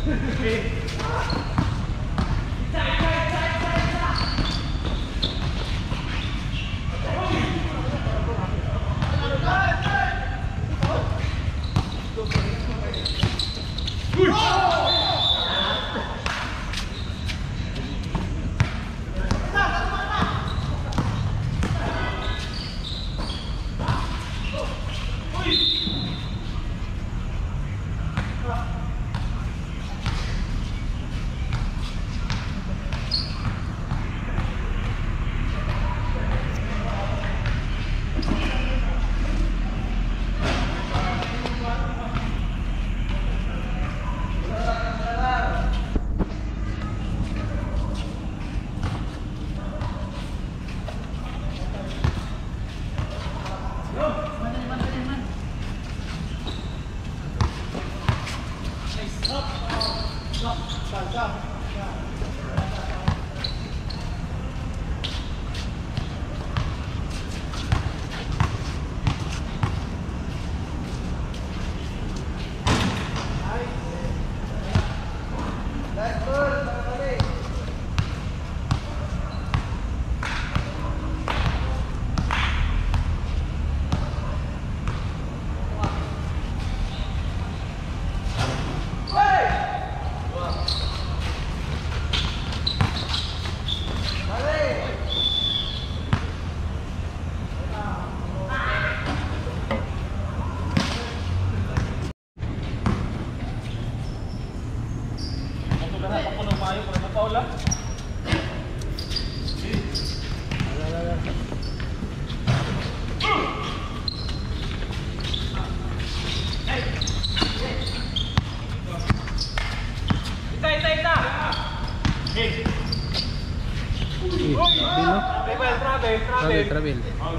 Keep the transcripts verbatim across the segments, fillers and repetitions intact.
Travel, travel.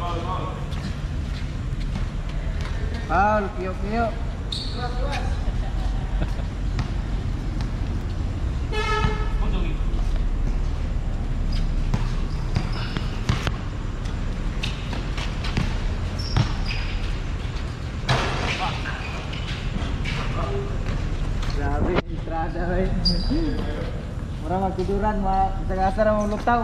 Paul, kiyo, kiyo. Grabe, entrada eh. Mura magtiduran, masag-asa na mga lutaw.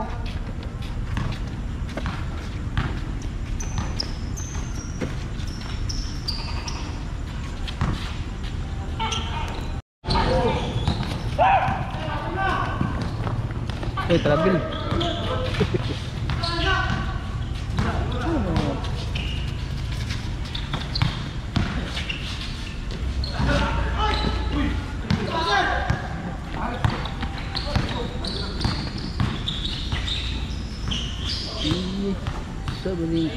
Eh, travel. Sabuni.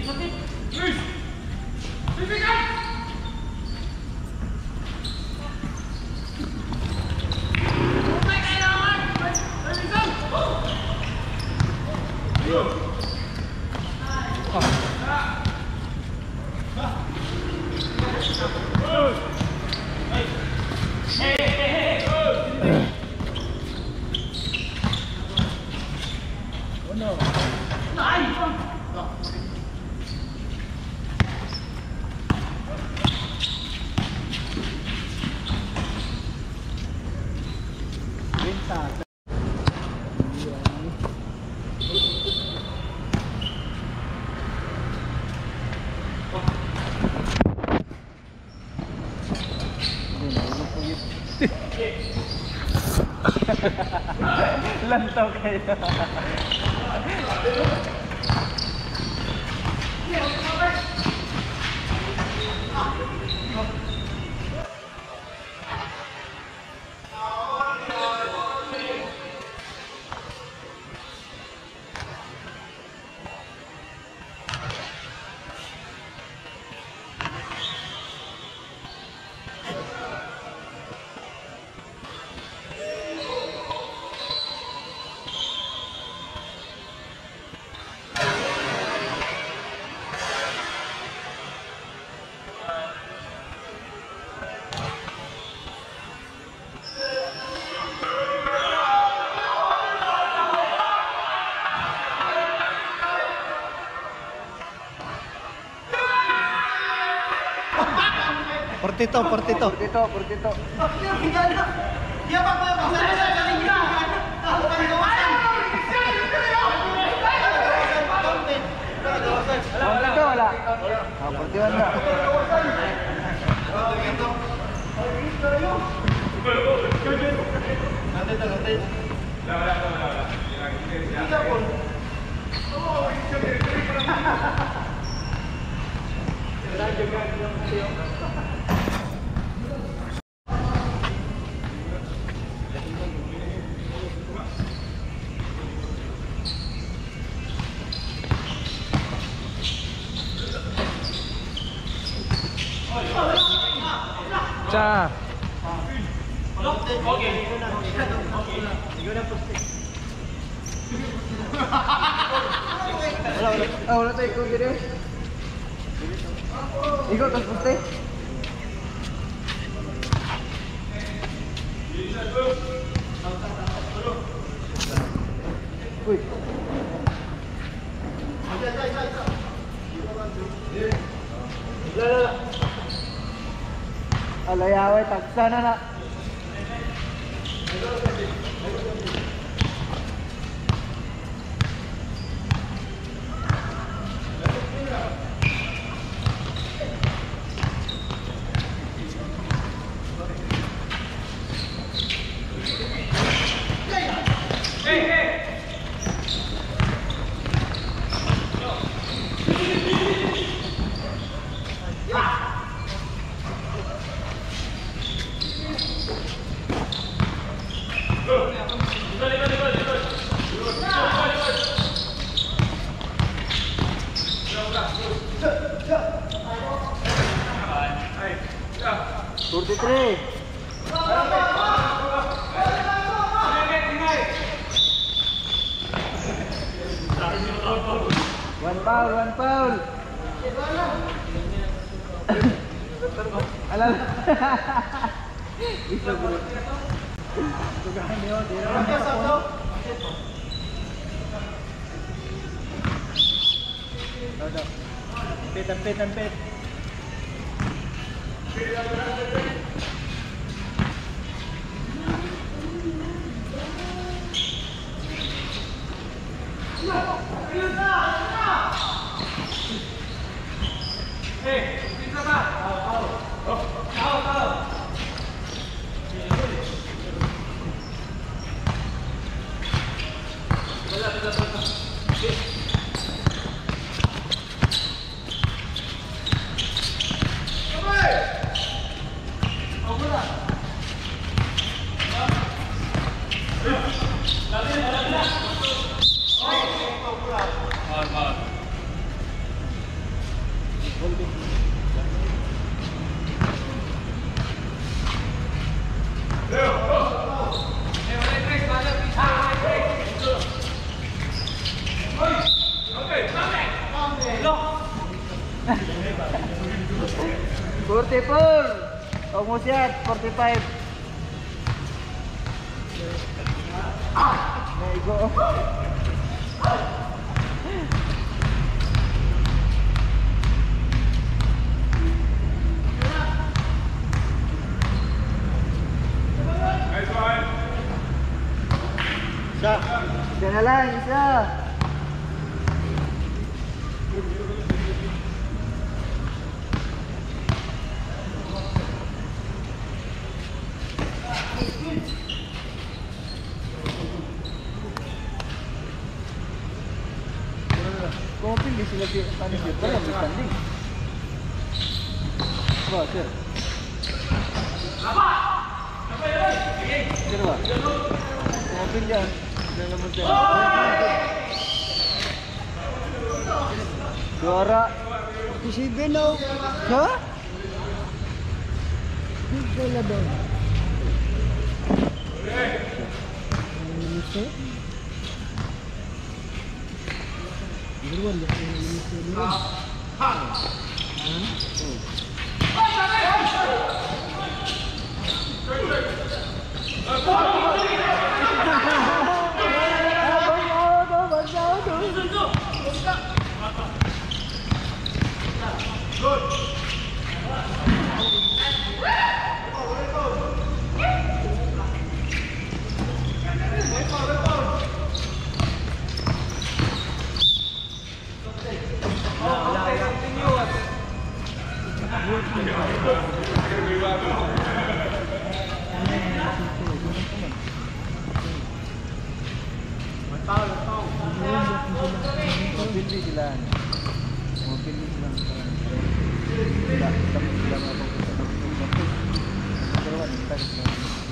Lantaw kayo. Portito, portito. Portito, portito. Ikaw wala? Oh, pertiwan na. Nanti tak nanti. Wala wala wala. Tiga pun. Oh, itu dia. Jangan jangan jangan. Cha. Wala wala. Ah, wala tayo ikot gini. Ikot tas poste. Uy. La la la. Alayaway, tagsa na na. forty-three. One foul, one foul. Alam. Iso bro. Tugahan niyo, dira. Dadah. Pit, pit, pit. Hey, bisa tak? Tahu, tahu. Tahu, tahu. Betul, betul, betul. forty-four. Almost yet. forty-five. There you go. Nice one. Isa. Isa na lang, isa. Kung hindi sila panis dito, wala may standing. Ba, sir? Apa? Apa yun? Sir ba? Open dyan. Sila naman sir. Juara. forty-seven o. Ha? Hindi na doon. Ano Duluan ya, duluan. Ha. pilih sila. Mau pilih sila. Tidak, kita tidak mau kita mau. Kalau kita kita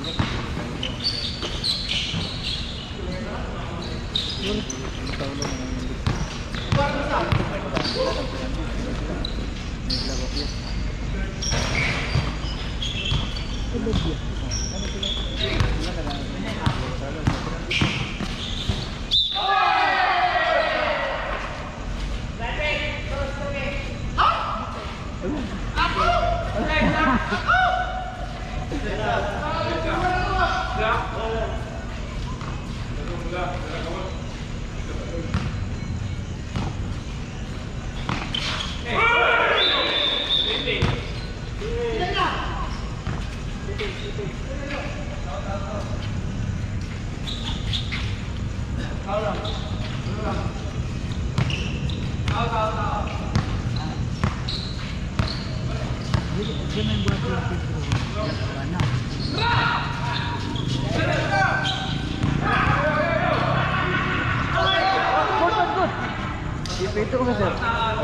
itu mas ya.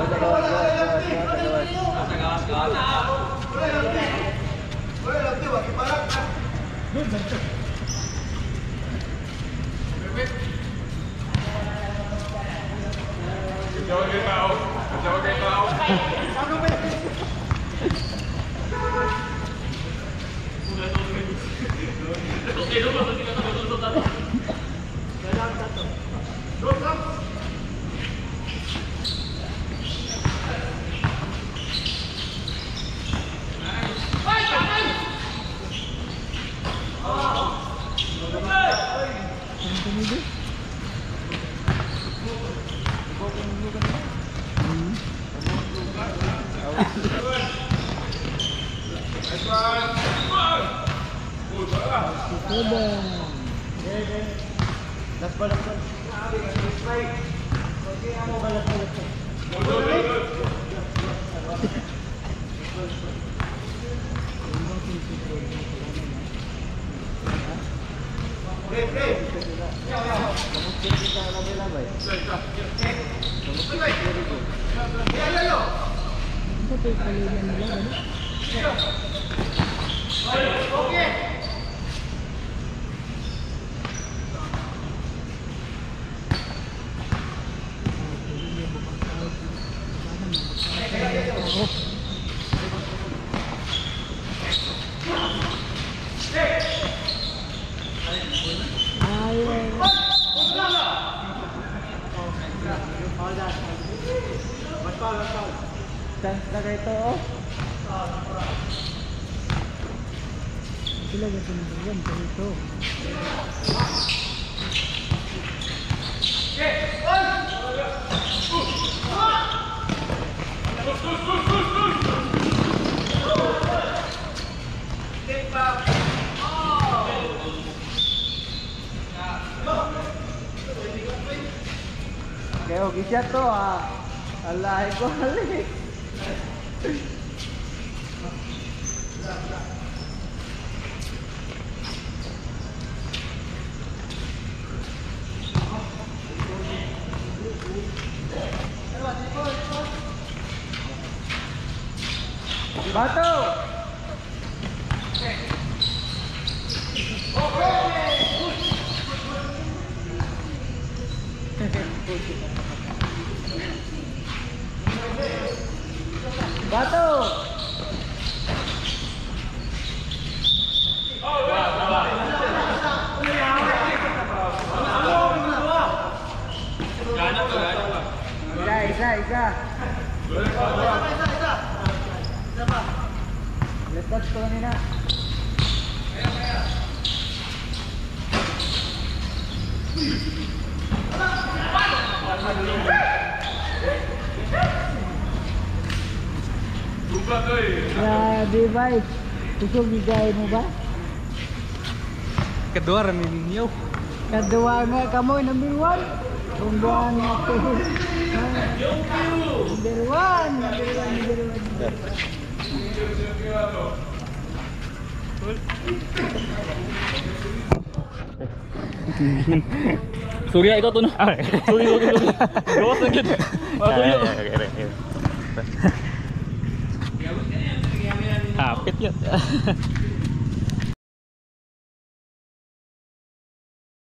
Kayak kisah tuh ah, Allah itu balik. Batu. Batu. Isa, Isa, Isa. Lepas ko nina. Grabe ba? Kusog bigay mo ba? Kedua rin ninyo. Kedua nga kamoy number one. Kumbuhan nga to. Number one, number one, number one. Cool. Surya ikaw to no. Okay. Sorry, sorry, sorry. Gawas na gid. Ah, Surya. Okay, okay, okay. Hapit yun.